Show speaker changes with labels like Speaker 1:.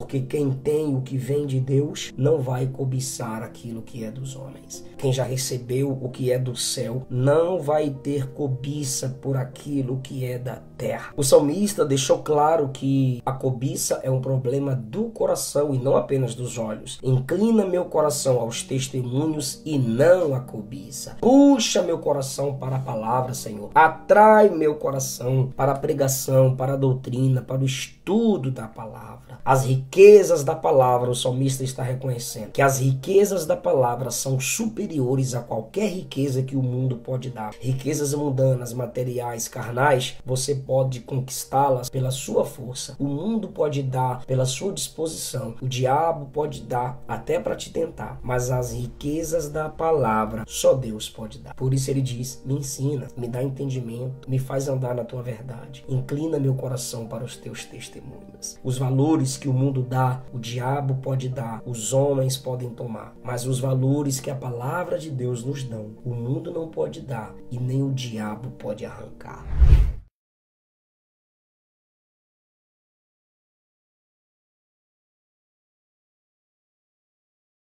Speaker 1: Porque quem tem o que vem de Deus não vai cobiçar aquilo que é dos homens. Quem já recebeu o que é do céu não vai ter cobiça por aquilo que é da terra. O salmista deixou claro que a cobiça é um problema do coração e não apenas dos olhos. Inclina meu coração aos testemunhos e não à cobiça. Puxa meu coração para a palavra, Senhor. Atrai meu coração para a pregação, para a doutrina, para o estudo da palavra. As riquezas da palavra, o salmista está reconhecendo que as riquezas da palavra são superiores a qualquer riqueza que o mundo pode dar. Riquezas mundanas, materiais, carnais, você pode conquistá-las pela sua força. O mundo pode dar pela sua disposição. O diabo pode dar até para te tentar. Mas as riquezas da palavra, só Deus pode dar. Por isso ele diz, me ensina, me dá entendimento, me faz andar na tua verdade. Inclina meu coração para os teus testemunhos. Os valores que o mundo dá, o diabo pode dar, os homens podem tomar. Mas os valores que a palavra de Deus nos dão, o mundo não pode dar e nem o diabo pode arrancar.